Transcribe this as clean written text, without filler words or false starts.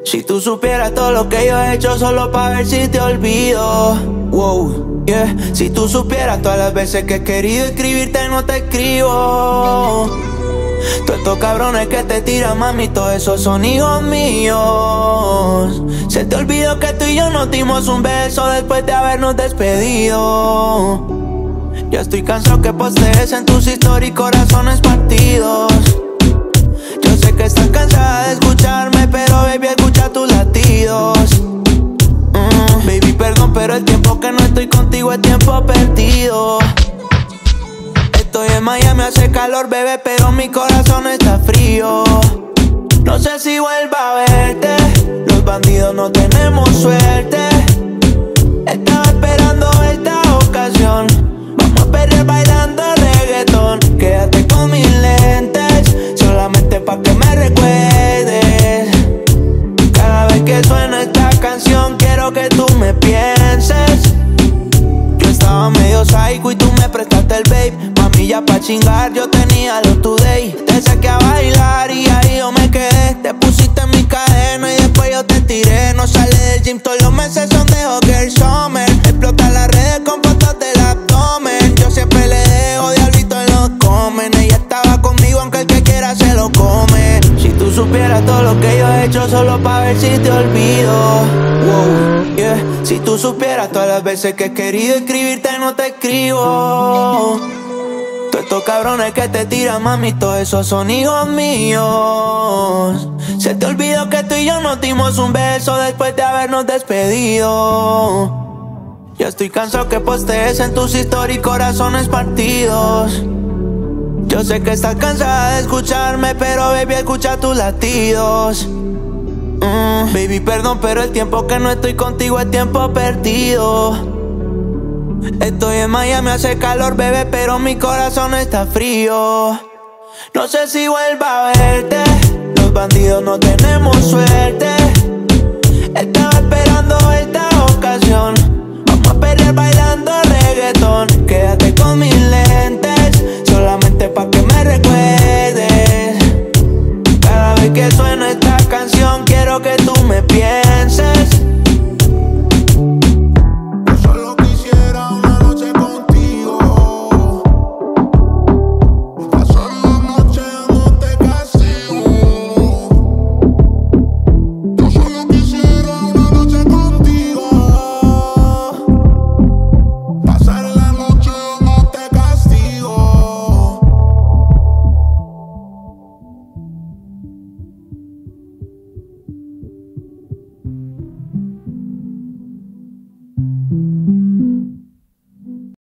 Si tú supieras todo lo que yo he hecho solo pa' ver si te olvido. Wow, yeah. Si tú supieras todas las veces que he querido escribirte y no te escribo. Todos estos cabrones que te tiran, mami, todos esos son hijos míos. Se te olvidó que tú y yo nos dimos un beso después de habernos despedido. Ya estoy cansado que postees en tus stories corazones partidos. Yo sé que estás cansada de escucharme, pero baby, escucha tus latidos. Baby, perdón, pero el tiempo que no estoy contigo es tiempo perdido. Estoy en Miami, hace calor, bebé, pero mi corazón está frío. No sé si vuelva a verte, los bandidos no tenemos suerte. Estaba esperando esta ocasión, vamos a perder bailando reggaetón. Quédate con mis lentes, solamente pa' que me recuerdes. Cada vez que suena esta canción quiero que tú me pienses. Yo estaba medio psycho y tú me prestaste el babe. Mami, ya pa' chingar yo tenía los today. Te saqué a bailar y ahí yo me quedé. Te pusiste en mi cadena y después yo te tiré. No sale del gym, todos los meses son de Hogger Summer. Explota las redes con fotos del abdomen. Yo siempre le dejo diablito en los comen. Ella estaba conmigo aunque el que quiera se lo come. Si tú supieras todo lo que yo he hecho solo pa' ver si te olvido. Wow, yeah. Si tú supieras todas las veces que he querido escribirte y no te escribo. Todos estos cabrones que te tiran, mami, todos esos son hijos míos. Se te olvidó que tú y yo nos dimos un beso después de habernos despedido. Ya estoy cansado que postees en tus stories corazones partidos. Yo sé que estás cansada de escucharme, pero baby, escucha tus latidos. Baby, perdón, pero el tiempo que no estoy contigo es tiempo perdido. Estoy en Miami, hace calor, bebé, pero mi corazón está frío. No sé si vuelva a verte, los bandidos no tenemos suerte.